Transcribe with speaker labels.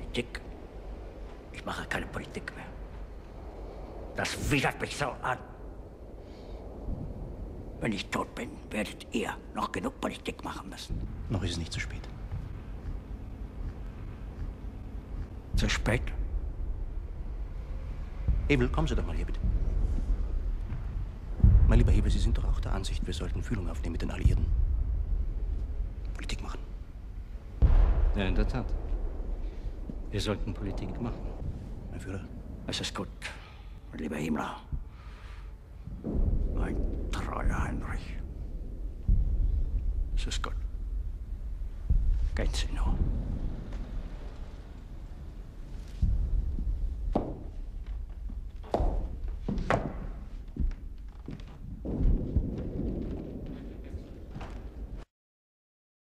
Speaker 1: Politik. Ich mache keine Politik mehr. Das widert mich so an. Wenn ich tot bin, werdet ihr noch genug Politik machen müssen.
Speaker 2: Noch ist es nicht zu spät.
Speaker 1: Zu spät?
Speaker 2: Hebel, kommen Sie doch mal hier, bitte. Mein lieber Hebel, Sie sind doch auch der Ansicht, wir sollten Fühlung aufnehmen mit den Alliierten. Politik machen.
Speaker 3: Ja, in der Tat. Wir sollten Politik machen.
Speaker 2: Mein Führer.
Speaker 1: Es ist gut, mein lieber Himmler. Mein treuer Heinrich. Es ist gut. Gehen Sie nur.